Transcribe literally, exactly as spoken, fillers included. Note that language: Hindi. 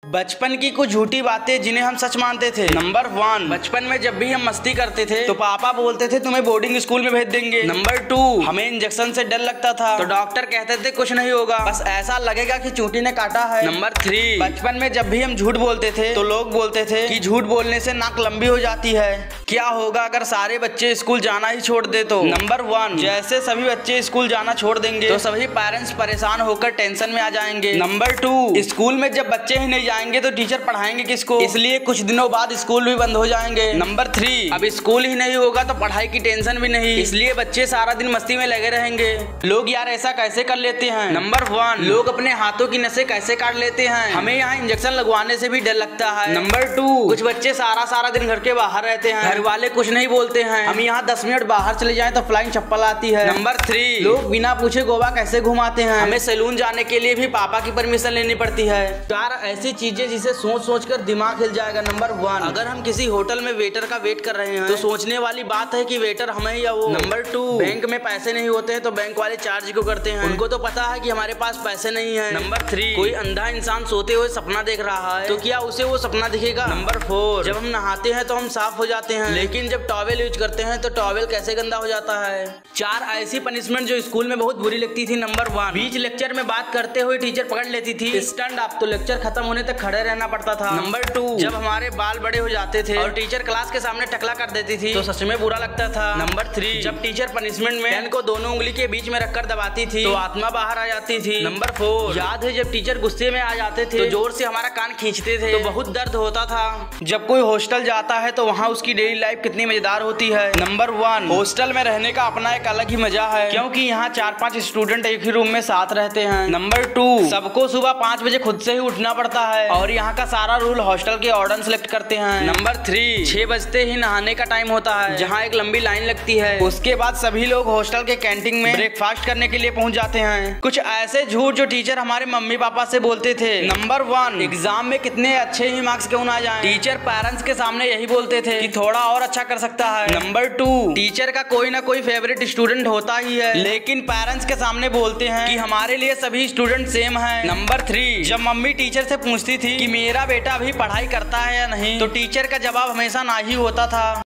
बचपन की कुछ झूठी बातें जिन्हें हम सच मानते थे। नंबर वन, बचपन में जब भी हम मस्ती करते थे तो पापा बोलते थे तुम्हें बोर्डिंग स्कूल में भेज देंगे। नंबर टू, हमें इंजेक्शन से डर लगता था तो डॉक्टर कहते थे कुछ नहीं होगा, बस ऐसा लगेगा कि चूंटी ने काटा है। नंबर थ्री, बचपन में जब भी हम झूठ बोलते थे तो लोग बोलते थे कि झूठ बोलने से नाक लंबी हो जाती है, क्या होगा अगर सारे बच्चे स्कूल जाना ही छोड़ दे तो। नंबर वन, जैसे सभी बच्चे स्कूल जाना छोड़ देंगे तो सभी पेरेंट्स परेशान होकर टेंशन में आ जाएंगे। नंबर टू, स्कूल में जब बच्चे ही नहीं जाएंगे तो टीचर पढ़ाएंगे किसको, इसलिए कुछ दिनों बाद स्कूल भी बंद हो जाएंगे। नंबर थ्री, अब स्कूल ही नहीं होगा तो पढ़ाई की टेंशन भी नहीं, इसलिए बच्चे सारा दिन मस्ती में लगे रहेंगे। लोग यार ऐसा कैसे कर लेते हैं। नंबर वन, लोग अपने हाथों की नसें कैसे काट लेते हैं, हमें यहाँ इंजेक्शन लगवाने से भी डर लगता है। नंबर टू, कुछ बच्चे सारा सारा दिन घर के बाहर रहते हैं, घर वाले कुछ नहीं बोलते हैं, हम यहाँ दस मिनट बाहर चले जाएं तो फ्लाइंग चप्पल आती है। नंबर थ्री, लोग बिना पूछे गोवा कैसे घुमाते हैं, हमें सैलून जाने के लिए भी पापा की परमिशन लेनी पड़ती है। यार ऐसी चीजें जिसे सोच सोच कर दिमाग हिल जाएगा। नंबर वन, अगर हम किसी होटल में वेटर का वेट कर रहे हैं तो सोचने वाली बात है कि वेटर हमें या वो। नंबर टू, बैंक में पैसे नहीं होते हैं तो बैंक वाले चार्ज क्यों करते हैं, उनको तो पता है कि हमारे पास पैसे नहीं है। नंबर थ्री, कोई अंधा इंसान सोते हुए सपना देख रहा है तो क्या उसे वो सपना दिखेगा। नंबर फोर, जब हम नहाते हैं तो हम साफ हो जाते हैं, लेकिन जब टॉवेल यूज करते हैं तो टॉवेल कैसे गंदा हो जाता है। चार ऐसी पनिशमेंट जो स्कूल में बहुत बुरी लगती थी। नंबर वन, बीच लेक्चर में बात करते हुए टीचर पकड़ लेती थी, स्टैंड अप तो लेक्चर खत्म होने तक खड़े रहना पड़ता था। नंबर टू, जब हमारे बाल बड़े हो जाते थे और टीचर क्लास के सामने टकला कर देती थी तो सच में बुरा लगता था। नंबर थ्री, जब टीचर पनिशमेंट में पेन को दोनों उंगली के बीच में रखकर दबाती थी तो आत्मा बाहर आ जाती थी। नंबर फोर, याद है जब टीचर गुस्से में आ जाते थे तो जोर से हमारा कान खींचते थे तो बहुत दर्द होता था। जब कोई हॉस्टल जाता है तो वहाँ उसकी डेली लाइफ कितनी मजेदार होती है। नंबर वन, हॉस्टल में रहने का अपना एक अलग ही मजा है क्योंकि यहाँ चार पांच स्टूडेंट एक ही रूम में साथ रहते हैं। नंबर टू, सबको सुबह पाँच बजे खुद से ही उठना पड़ता है और यहाँ का सारा रूल हॉस्टल के वार्डन सेलेक्ट करते हैं। नंबर थ्री, छह बजते ही नहाने का टाइम होता है जहाँ एक लंबी लाइन लगती है, उसके बाद सभी लोग हॉस्टल के कैंटीन में ब्रेकफास्ट करने के लिए पहुँच जाते हैं। कुछ ऐसे झूठ जो टीचर हमारे मम्मी पापा से बोलते थे। नंबर वन, एग्जाम में कितने अच्छे ही मार्क्स क्यों ना जाएं, टीचर पेरेंट्स के सामने यही बोलते थे कि थोड़ा और अच्छा कर सकता है। नंबर टू, टीचर का कोई ना कोई फेवरेट स्टूडेंट होता ही है लेकिन पेरेंट्स के सामने बोलते हैं कि हमारे लिए सभी स्टूडेंट सेम हैं। नंबर थ्री, जब मम्मी टीचर से पूछती थी कि मेरा बेटा अभी पढ़ाई करता है या नहीं तो टीचर का जवाब हमेशा ना ही होता था।